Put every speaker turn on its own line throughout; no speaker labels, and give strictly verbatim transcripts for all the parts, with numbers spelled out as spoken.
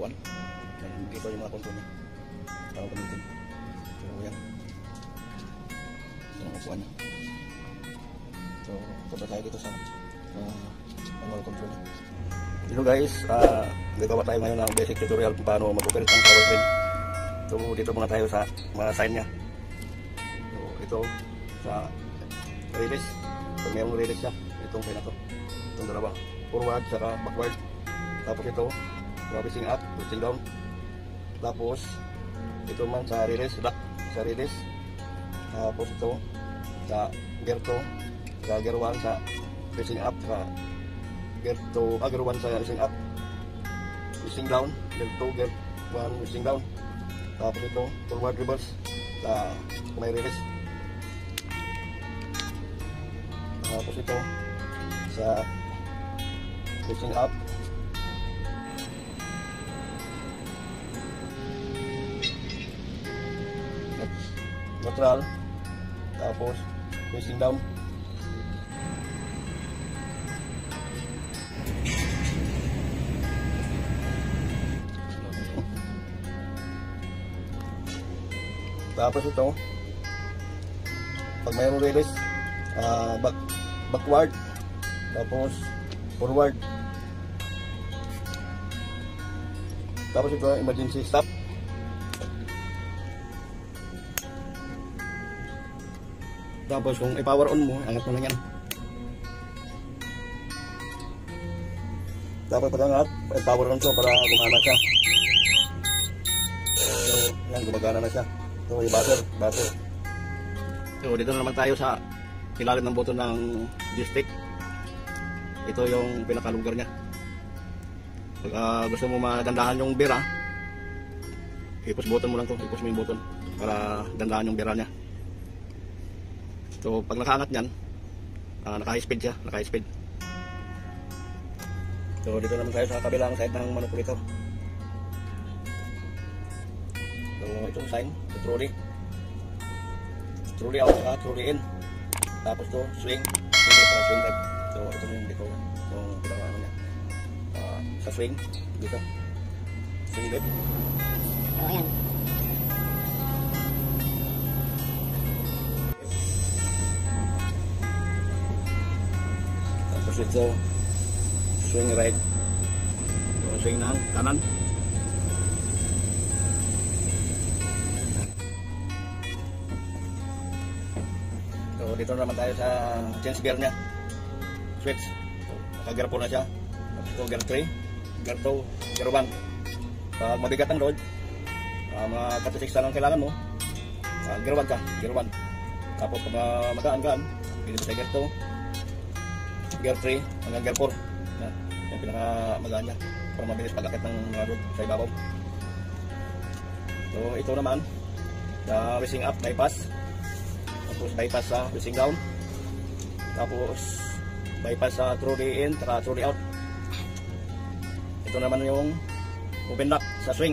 one. Yan, dito yung mga control niya. Para gamitin. So yan. Yan ang upuan niya. So punta tayo dito sa uh, manual control niya. Dito guys, uh, gagawa tayo ngayon ng basic tutorial kung paano mag-operate ang power train. So dito muna tayo sa mga sign niya. So ito sa release. So mayroong release siya. Itong sign na to. Itong dalawa. Forward saka backward. Tapos ito racing up, racing down. Tapos ito man sa release, lock sa release. Tapos ito sa gear two, sa gear one sa racing up, sa gear two, ah, gear one sa racing up, racing down, gear two, gear one, racing down. Tapos ito forward reverse sa may release. Tapos ito sa racing up, neutral, tapos racing down. Tapos ito pag mayroong release, uh, back, backward, tapos forward. Tapos ito emergency stop. Tapos kung i-power on mo, angat mo lang yan. Tapos pag angat, i-power on to para gumana siya. So yan, gumagana na siya. So i-butter, butter. So dito na naman tayo sa ilalim ng button ng joystick. Ito yung pinakalugar niya. Pag uh, gusto mo magandahan yung bira, i-push button mo lang to, i-push mo yung button para gandahan yung bira niya. So pag nakaangat niyan, uh, naka-high speed siya, naka-high speed. So dito naman tayo sa kabilang side ng manipulator. So itong sign, ito trolley. Trolley out, saka trolley in. Tapos to swing, swing para swing type. So ito yung dito, yung pinaka ano niya. Uh, sa swing, dito. Swing left. Oh, ayan. Tapos ito, swing right. So, swing ng kanan. So dito naman tayo sa change gear nya. Switch. So, naka-gear four na siya. Tapos ito gear three, gear two, gear one. Pag mabigat ang load, uh, mga thirty-six lang ang kailangan mo, uh, gear one ka, gear one. Tapos pag uh, magaan-gaan, pili sa gear two, gear three, hanggang gear four. Yan, yung pinaka-magaan niya para mabilis pag-akit ng mga load sa ibabaw. So ito naman, sa racing up, bypass. Tapos bypass sa racing down. Tapos bypass sa trolley in, saka trolley out. Ito naman yung open lock sa swing.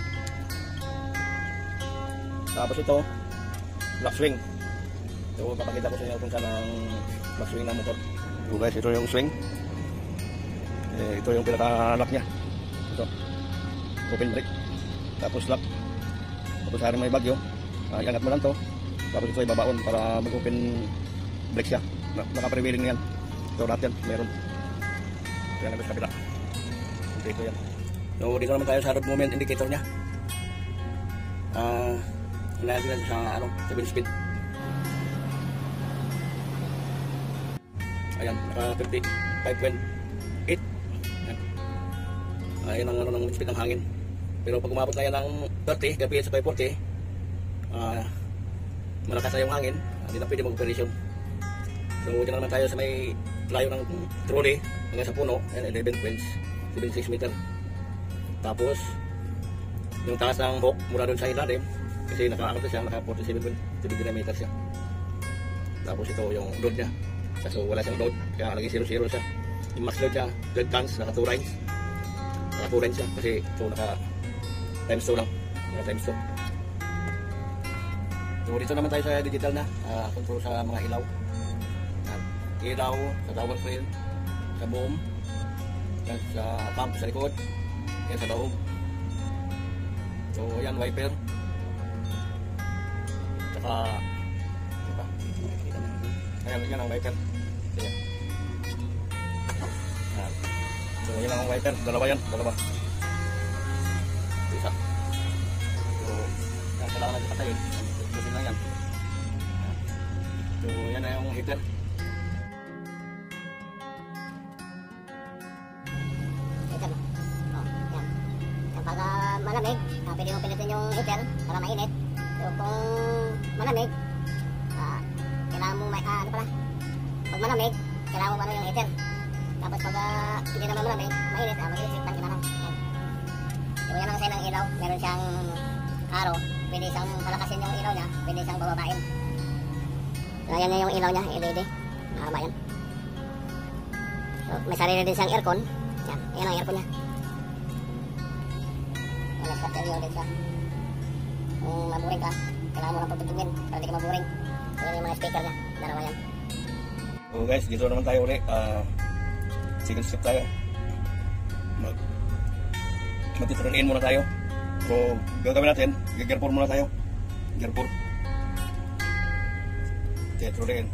Tapos ito lock swing. So papakita ko sa inyo kung saan ang lock swing ng motor. So guys, ito yung swing. Eh, ito yung pinaka-lock nya. Ito open brake. Tapos lock. Tapos hari may bagyo, uh, iangat mo lang to. Tapos ito ay babaon para mag-open brake siya. Naka-prevailing yan. Ito lahat yan, meron. Yan ang sa kabila. Ito yan. So dito naman tayo sa road movement indicator nya. Ah, uh, natin sa ano, seven speed. Ayan, naka fifty-five point eight. Ayan. Ayan ang ano ng speed ng hangin. Pero pag umabot na yan ng thirty, K P S sa five forty, ah, uh, malakas na yung hangin, hindi na pwede mag-operation. So dito naman tayo sa may layo ng trolley hanggang sa puno, ayan, eleven point seven six meter. Tapos yung taas ng hook mula doon sa ilalim, kasi naka-ano siya, naka forty-seven point seven meter siya. Tapos ito yung load nya, so wala siyang load, kaya lagi zero zero siya. Yung max load nya, twelve tons, naka two lines, naka two lines siya, kasi ito naka times two lang, naka times two. So dito naman tayo sa digital na, uh, control sa mga ilaw. Uh, ilaw, sa tower frame, sa boom, sa pump sa likod, yan sa loob. So yan, wiper. Tsaka ano pa? Ayan, yan ang wiper. Ayan. Ayan. So yan ang wiper, dalawa yan, dalawa. Isa. So yan, kailangan natin patayin. Tusin lang yan. So yan na yung heater.
Heater. Oh, yan. Kapag uh, malamig, uh, pwede mo pinitin yung heater para mainit. So kung malamig, uh, kailangan mo may, uh, ano pala? Pag malamig, kailangan mo ano yung heater. Tapos pag uh, hindi naman malamig, mainit, uh, mag-electric fan ka na lang. Yan. So yan ang kasi ng ilaw. Meron siyang arrow. Pwede siyang palakasin yung ilaw niya, pwede siyang bababain. So yan yung ilaw niya, L E D. Mahaba yan. So may sarili din siyang aircon. Yan, yan ang aircon niya. Yan, nag-starter yun ulit siya. Kung maburing ka, kailangan mo lang pagtutugin para di ka maburing. So yan yung mga speaker niya, dalawa yan.
So guys, dito naman tayo ulit. Uh, single step tayo. Mag Mag-turn in muna tayo. So gagawin natin, gear four muna tayo. Gear four. Okay, turn in.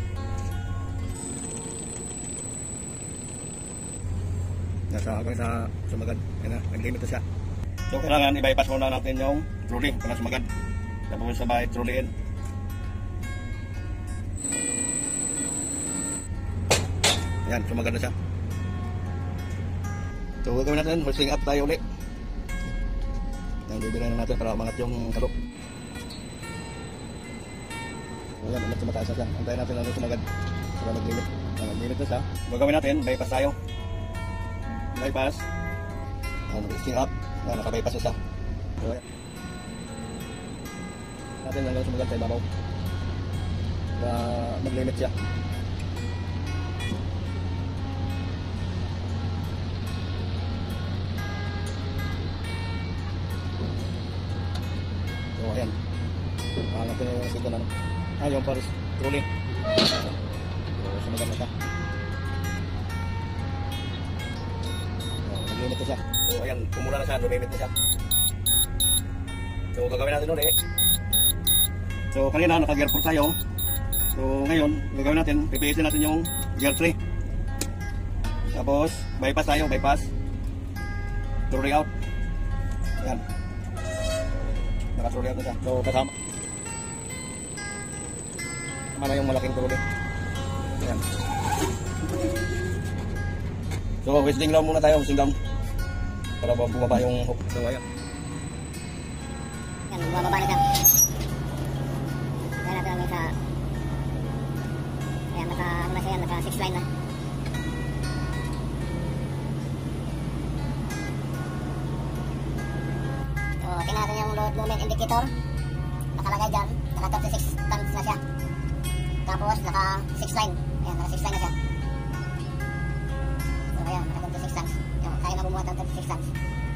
Nasa hanggang sa sumagad. Yan na, nag-limit na siya. So kailangan i-bypass muna natin yung trolley para sumagad. Tapos sabay trolley in. Yan, sumagad na siya. So gagawin natin, hoisting up tayo ulit. Yan, bibirin na natin para umangat yung karo. So yan, ulit sumataas na siya. Antayin natin lang sumagad para mag-limit. Yan, mag-limit na siya. Gagawin natin, bypass tayo. Bypass. Yan, hoisting up. Yan, naka-bypass na siya. So yan. Natin lang sumagad sa ibabaw. Para mag-limit siya. So ayan, hanap ko yung signal ano. Ah, yung paris trolley. So sumagad na siya. So nag-limit na siya. So ayan, pumula na siya, lumimit na siya. So gagawin natin ulit. So kanina naka-gear four tayo. So ngayon, gagawin natin, pipiitin natin yung gear three. Tapos bypass tayo, bypass. Trolley out. Ayan. Naka-trolley out na siya. So kasama Mana yung malaking trolley. Ayan. So whistling down muna tayo, whistling down. Para bumaba yung hook. So ayan.
Yan, bumababa na siya. Ayan natin hanggang sa ayan, naka ano na siya, naka six line na. So tingnan natin yung load movement indicator. Nakalagay dyan, naka thirty-six tons na siya. Tapos naka six line. Ayan, naka six line na siya. So ayan, naka thirty-six tons. Yung, kaya na bumuhat ng thirty-six tons.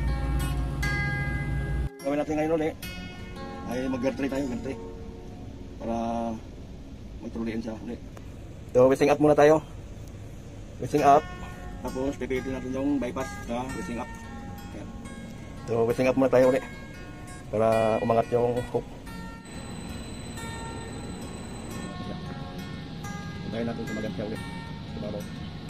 Gawin natin ngayon ulit ay mag-gear three tayo, gear three. Para mag-trolley in siya ulit. So whistling up muna tayo. Whistling up. Tapos pipitin natin yung bypass sa whistling up. Ayan. So whistling up muna tayo ulit. Para umangat yung hook. Hintayin natin sumagat siya ulit. Sumabaw.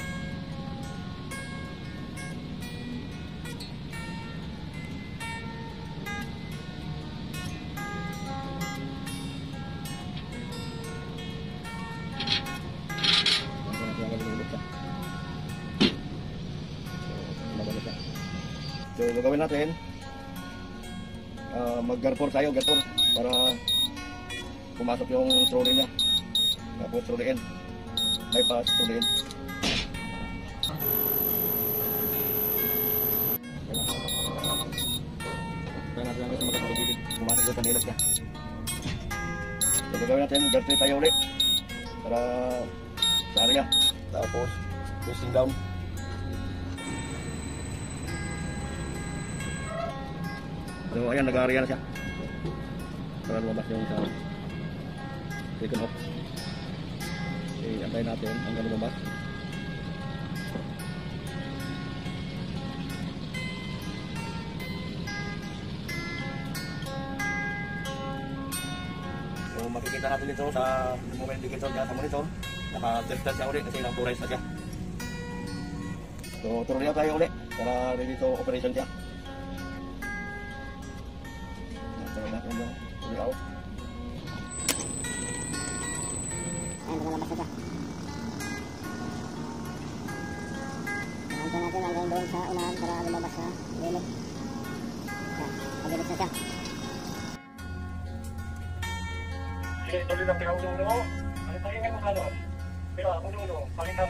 So gagawin natin, uh, mag-gear four tayo, gear four, para pumasok yung trolley niya. Tapos trolley in, bypass, trolley in. Kaya natin lang sa magkakaligilig, pumasok yung panilas niya. So gagawin natin, gear three tayo ulit, para sa area. Tapos twisting down. So ayan, nag-area na siya para lumabas yung sa second off. Okay, antayin natin hanggang lumabas. makikita natin dito sa movement indicator niya sa monitor. Naka-tilted siya ulit kasi nang-purize na siya. So, tuloy na tayo ulit para ready to operation siya. Tuloy natin yung tuloy out.
Ayan, lumalabas na siya. Nahantan natin hanggang doon sa unahan para lumabas sa limit. Ayan, mabilis na siya.
Sige, tuloy lang pinaununo. Ano pa rin mo kanon? Pero ununo, palitan.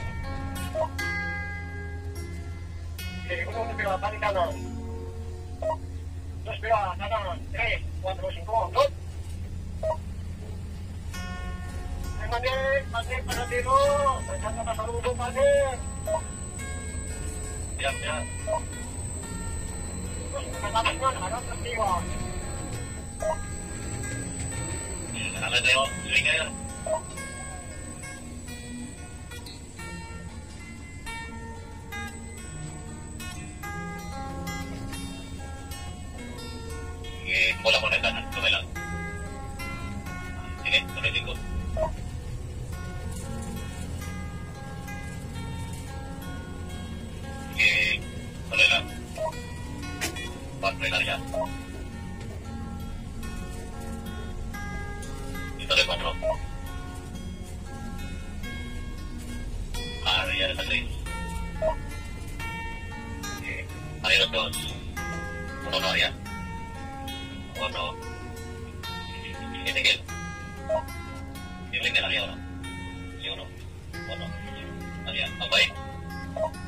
Sige, ununo, pero palitan lang. Dos, pero kanan. Tres, cuatro, cinco, dos. Ay, Manik, Manik, panatiro. Nandiyan na masalubo, Manik. Yan, yan. Dos, pagkatapos nyo, harap ng diwa. Nakakad tayo, tuloy kayo. Sige, mula ko na kanan, tuloy lang. Sige, tuloy din ko. Sige, tuloy lang. Pag-tuloy lang yan. Tuloy cuatro. Area de Madrid. Area dos. Uno no area. Uno. Ini que. Ini que area uno. Sí uno. Uno. Area. Apa